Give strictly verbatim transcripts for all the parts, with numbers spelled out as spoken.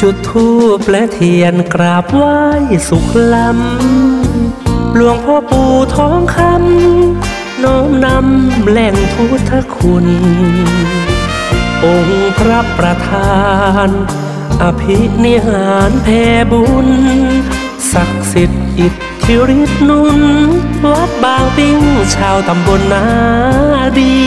จุดธูปและเทียนกราบไหว้สุขล้ำหลวงพ่อปู่ทองคำน้อมนำแหล่งพุทธคุณองค์พระประธานอภินิหารแผ่บุญศักดิ์สิทธิ์อิทธิฤทธิ์นุนวัดบางปิ้งชาวตำบลนาดี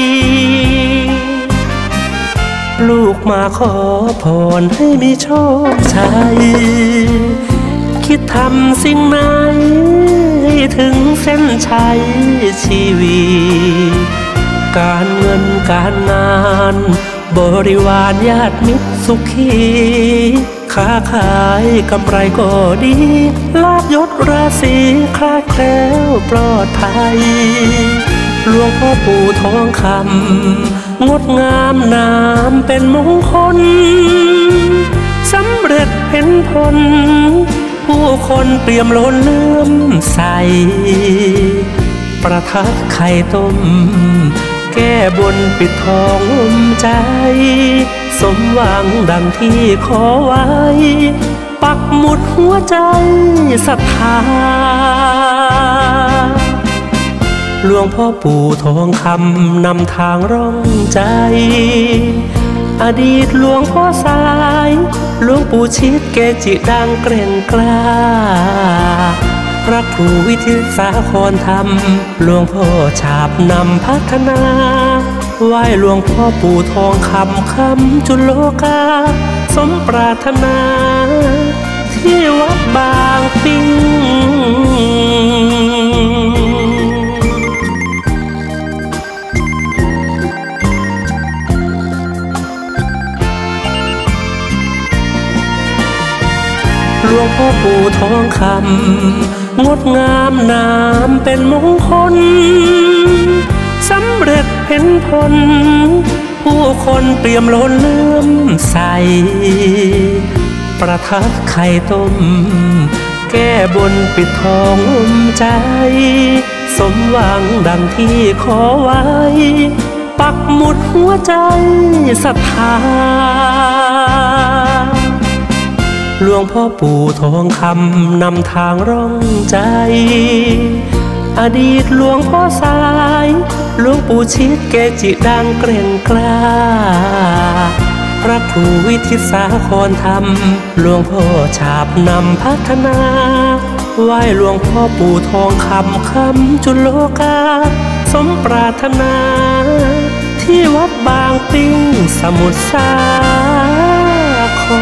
ลูกมาขอพรให้มีโชคชัยคิดทำสิ่งไหนให้ถึงเส้นชัยชีวิตการเงินการงานบริวารญาติมิตรสุขีค้าขายกำไรก็ดีลาภยศราศีคลาดแคล้วปลอดภัยหลวงพ่อปู่ทองคำงดงามนามเป็นมงคลสำเร็จเห็นผลผู้คนเปี่ยมล้นเลื่อมใสประทับไข่ต้มแก้บนปิดทองอุ่มใจสมหวังดังที่ขอไว้ปักหมุดหัวใจศรัทธาหลวงพ่อปู่ทองคำนำทางร่องใจอดีตหลวงพ่อสายหลวงปู่ชิดเกจิดังเกร่งกล้าพระครูวิทิตสาครธรรมหลวงพ่อฉาบนำพัฒนาไหว้หลวงพ่อปู่ทองคำคำจุลโลกาสมปรารถนาที่วัดบางปิ้งหลวงพ่อปู่ทองคำงดงามนามเป็นมงคลสำเร็จเห็นผลผู้คนเปี่ยมล้นเลื่อมใสประทับไข่ต้มแก้บนปิดทองอุ่มใจสมหวังดังที่ขอไว้ปักหมุดหัวใจศรัทธาหลวงพ่อปู่ทองคำนำทางร่องใจอดีตหลวงพ่อสายหลวงปู่ชิดเกจิดังเกร่งกล้าพระครูวิทิตสาครธรรมหลวงพ่อฉาบนำพัฒนาไหว้หลวงพ่อปู่ทองคำคำจุลโลกาสมปรารถนาที่วัดบางปิ้งสมุทรสาคร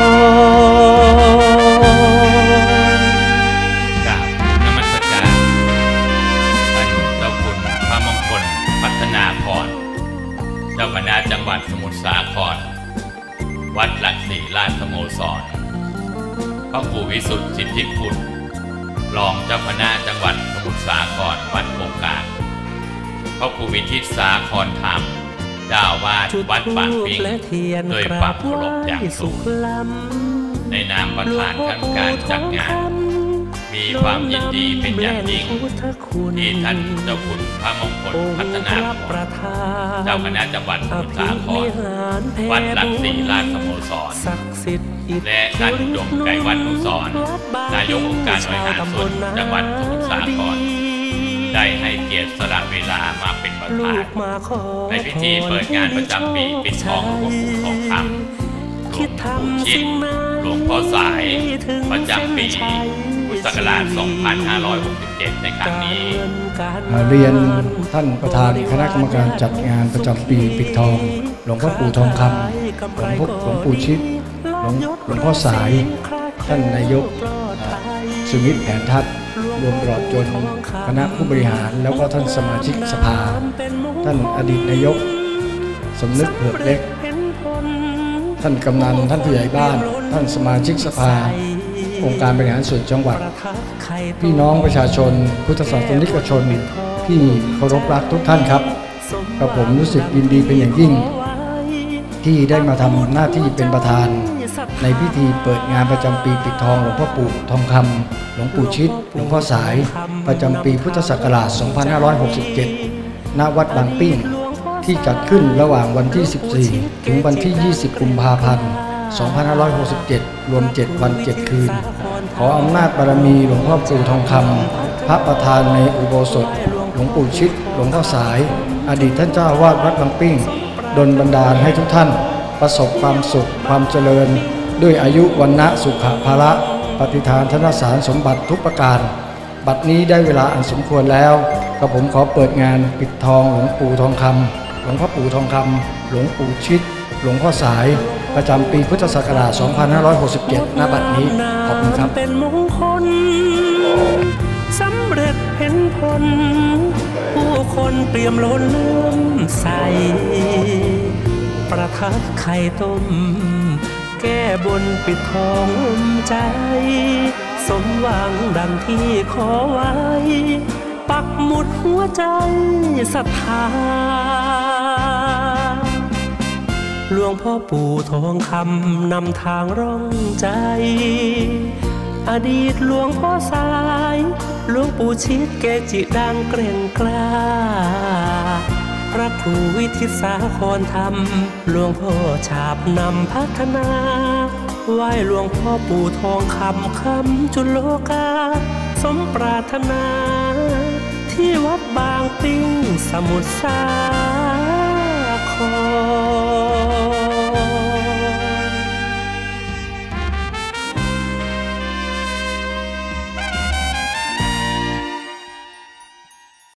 กราบนมัสการท่านเจ้าคุณพระมงคลพัฒนาพรเจ้าคณะจังหวัดสมุทรสาครวัดหลักศรีราชสโมสรพระครูวิสุทธิ์สิทธิคุณรองเจ้าคณะจังหวัดสมุทรสาครวัดโครงการพระครูวิทิตสาครธรรมเจ้าวาดวัดบางปิ้งโดยความเคารพอย่างสูงในนามประธานคณะกรรมการจัดงานมีความยินดีเป็นอย่างยิ่งที่ท่านเจ้าคุณพระมงคลพัฒนาพรเจ้าคณะจังหวัดสมุทรสาครวัดหลักศรีราชสโมสรและท่านอุดมไกรวัฒนุสรณ์นายกองค์การบริหารส่วนจังหวัดสมุทรสาครได้ให้เกียรติสละเวลามาเป็นประธานในพิธีเปิดงานประจำปีปิดทองหลวงปู่ทองคำหลวงปู่ชิดหลวงพ่อสายประจำปีพุทธศักราช สองพันห้าร้อยหกสิบเจ็ด ในครั้งนี้เรียนท่านประธานคณะกรรมการจัดงานประจำปีปิดทองหลวงพ่อปู่ทองคำหลวงพ่อหลวงปู่ชิดหลวงหลวงพ่อสายท่านนายกสุมิตรแผนทัศน์รวมตลอดจนคณะผู้บริหารแล้วก็ท่านสมาชิกสภาท่านอดีตนายกสมนึกเผือกเล็กท่านกำนันท่านผู้ใหญ่บ้านท่านสมาชิกสภาองค์การบริหารส่วนจังหวัดพี่น้องประชาชนพุทธศาสนิกชนที่เคารพรักทุกท่านครับกระผมรู้สึกยินดีเป็นอย่างยิ่งที่ได้มาทำหน้าที่เป็นประธานในพิธีเปิดงานประจำปีปิดทองหลวงพ่อปู่ทองคำหลวงปู่ชิดหลวงพ่อสายประจำปีพุทธศักราช สองพันห้าร้อยหกสิบเจ็ด ณ วัดบางปิ้งที่จัดขึ้นระหว่างวันที่ สิบสี่ ถึงวันที่ ยี่สิบ กุมภาพันธ์สองพันห้าร้อยหกสิบเจ็ด รวมเจ็ดวันเจ็ดคืนขออำนาจบารมีหลวงพ่อปู่ทองคำพระประธานในอุโบสถหลวงปู่ชิดหลวงพ่อสายอดีตท่านเจ้าอาวาสวัดบางปิ้งดลบันดาลให้ทุกท่านประสบความสุขความเจริญด้วยอายุวันนะสุขภาระปฏิภาณธนสารสมบัติทุกประการบัดนี้ได้เวลาอันสมควรแล้วก็ผมขอเปิดงานปิดทองหลวงปู่ทองคำหลวงพ่อปู่ทองคำหลวงปู่ชิดหลวงพ่อสายประจำปีพุทธศักราช สองพันห้าร้อยหกสิบเจ็ด ณ บัดนี้ขอบคุณครับเป็นมงคลสำเร็จเห็นผลผู้คนเปี่ยมล้นเลื่อมใสประทัดไข่ต้มแก้บนปิดทองอุ่มใจสมหวังดังที่ขอไว้ปักหมุดหัวใจศรัทธาหลวงพ่อปู่ทองคำนำทางร่องใจอดีตหลวงพ่อสายหลวงปู่ชิดเกจิดังเกร่งกล้าพระครูวิทิตสาครธรรมหลวงพ่อฉาบนำพัฒนาไหว้หลวงพ่อปู่ทองคำคำจุลโลกาสมปรารถนาที่วัดบางปิ้งสมุทรสา